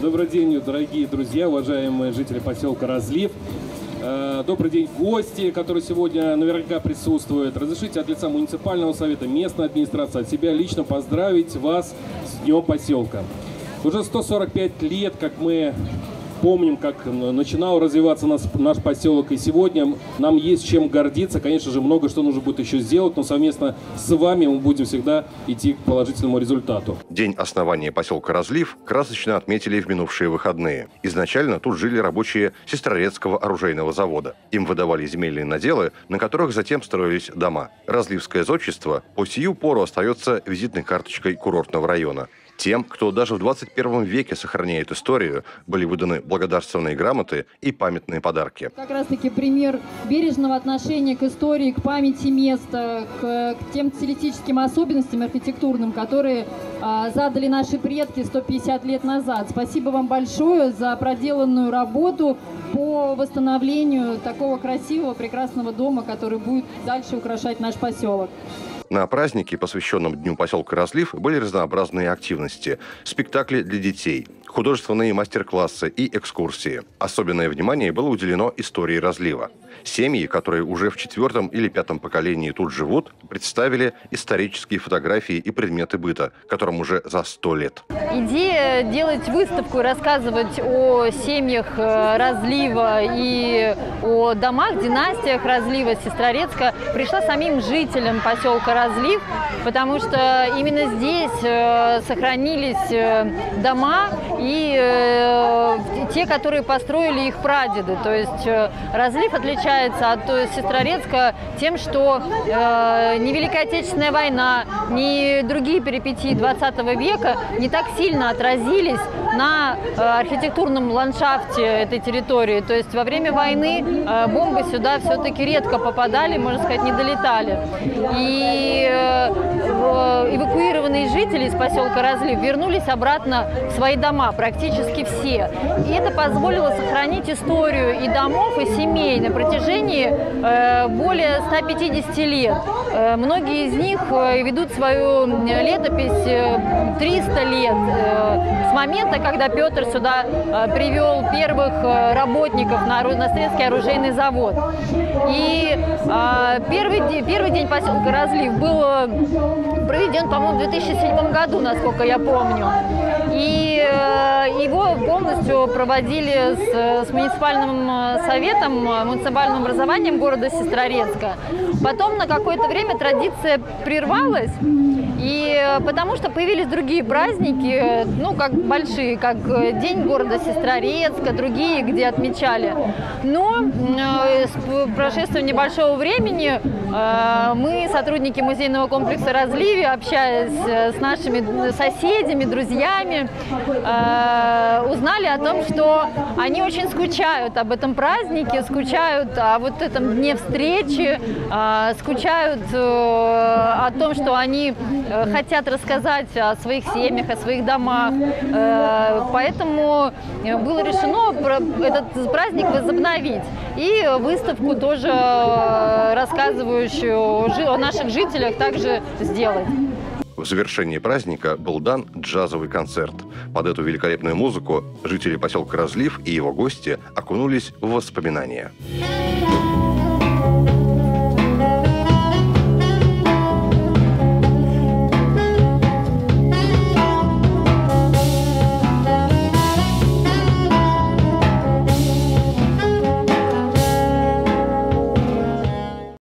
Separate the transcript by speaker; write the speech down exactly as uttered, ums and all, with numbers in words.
Speaker 1: Добрый день, дорогие друзья, уважаемые жители поселка Разлив. Добрый день, гости, которые сегодня наверняка присутствуют. Разрешите от лица муниципального совета, местной администрации, от себя лично поздравить вас с Днем поселка. Уже сто сорок пять лет, как мы помним, как начинал развиваться наш, наш поселок, и сегодня нам есть чем гордиться. Конечно же, много что нужно будет еще сделать, но совместно с вами мы будем всегда идти к положительному результату.
Speaker 2: День основания поселка Разлив красочно отметили в минувшие выходные. Изначально тут жили рабочие Сестрорецкого оружейного завода. Им выдавали земельные наделы, на которых затем строились дома. Разливское зодчество по сию пору остается визитной карточкой курортного района. Тем, кто даже в двадцать первом веке сохраняет историю, были выданы благодарственные грамоты и памятные подарки.
Speaker 3: Как раз-таки пример бережного отношения к истории, к памяти места, к, к тем стилистическим особенностям архитектурным, которые а, задали наши предки сто пятьдесят лет назад. Спасибо вам большое за проделанную работу по восстановлению такого красивого, прекрасного дома, который будет дальше украшать наш поселок.
Speaker 2: На празднике, посвященном Дню поселка Разлив, были разнообразные активности, спектакли для детей, художественные мастер-классы и экскурсии. Особенное внимание было уделено истории Разлива. Семьи, которые уже в четвертом или пятом поколении тут живут, представили исторические фотографии и предметы быта, которым уже за сто лет.
Speaker 3: Идея делать выставку и рассказывать о семьях Разлива и о домах, династиях Разлива, Сестрорецка пришла самим жителям поселка Разлив, потому что именно здесь сохранились дома и те, которые построили их прадеды. То есть Разлив отличается от Сестрорецка тем, что э, ни Великая Отечественная война, ни другие перипетии двадцатого века не так сильно отразились на э, архитектурном ландшафте этой территории. То есть во время войны э, бомбы сюда все-таки редко попадали, можно сказать, не долетали. И э, эвакуированные жители из поселка Разлив вернулись обратно в свои дома, практически все. И это позволило сохранить историю и домов, и семей на протяжении э, более ста пятидесяти лет. Э, многие из них э, ведут свою летопись э, триста лет, э, с момента, когда Петр сюда э, привел первых э, работников на, на Стрелецкий оружейный завод. И э, первый, первый день поселка Разлив был проведен, по-моему, в две тысячи седьмом году, насколько я помню. И э, его полностью проводили с, с муниципальным советом, муниципальным образованием города Сестрорецка. Потом на какое-то время традиция прервалась, и потому что появились другие праздники, ну, как большие, как День города Сестрорецка, другие, где отмечали. Но э, с прошествием небольшого времени э, мы, сотрудники музейного комплекса Разливе, общаясь с нашими соседями, друзьями, э, узнали о том, что они очень скучают об этом празднике, скучают о вот этом дне встречи, э, скучают э, о том, что они э, хотят рассказать о своих семьях, о своих домах. Э, поэтому было решено этот праздник возобновить и выставку тоже э, рассказывающую о наших жителях также сделать.
Speaker 2: В завершении праздника был дан джазовый концерт. Под эту великолепную музыку жители поселка Разлив и его гости окунулись в воспоминания.